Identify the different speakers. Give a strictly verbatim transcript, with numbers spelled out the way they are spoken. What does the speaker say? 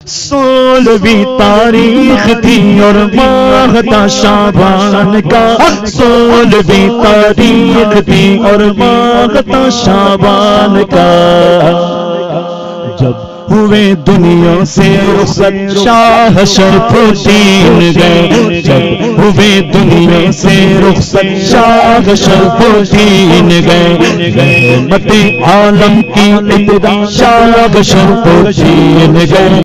Speaker 1: सोलहवीं तारीख थी और माह था शाबान का, सोलहवीं तारीख थी और माह था शाबान का। जब हुए दुनिया से रुखसत शाह शरफुद्दीन गए, जब हुए दुनिया से रुखसत शाह शरफुद्दीन गए, रहमत आलम की इब्तिदा शाह शरफुद्दीन गए।